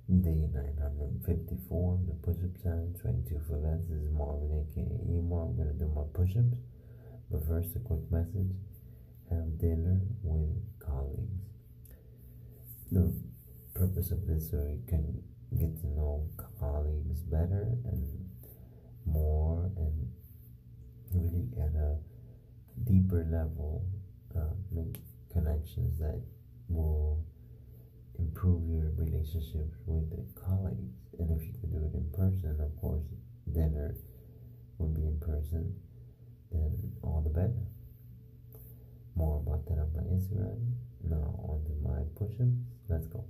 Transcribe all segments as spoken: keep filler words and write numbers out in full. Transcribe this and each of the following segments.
Day nine hundred fifty-four, the push-up challenge, twenty-two for less. This is Marvin, aka Emo. I'm gonna do my push-ups, but first a quick message. Have dinner with colleagues. The purpose of this so you can get to know colleagues better and more, and really at a deeper level, uh, make connections that will improve your relationships with the colleagues. And if you could do it in person, of course, dinner would be in person, then all the better. More about that on my Instagram. Now on to my push-ups. Let's go.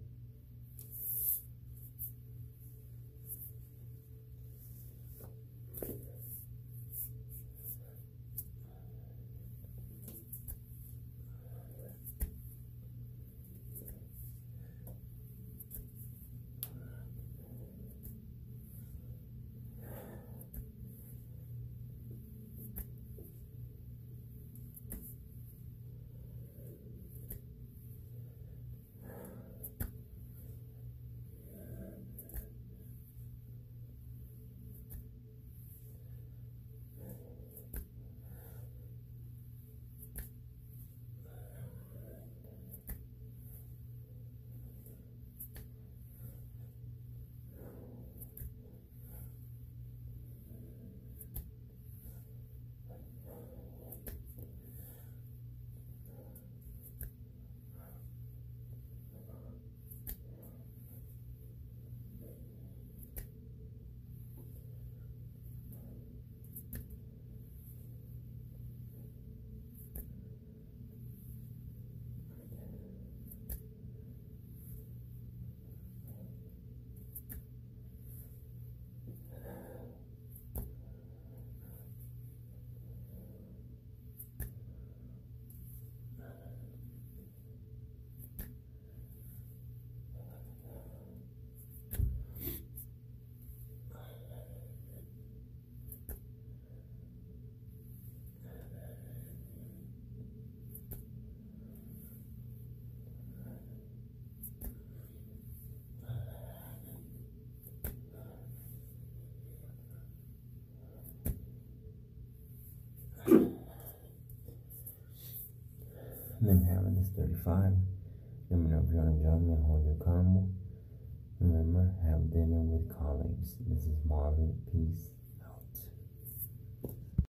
Name having this thirty-five. Let me know if you want to join me and hold your combo. Remember, have dinner with colleagues. This is Marvin. Peace.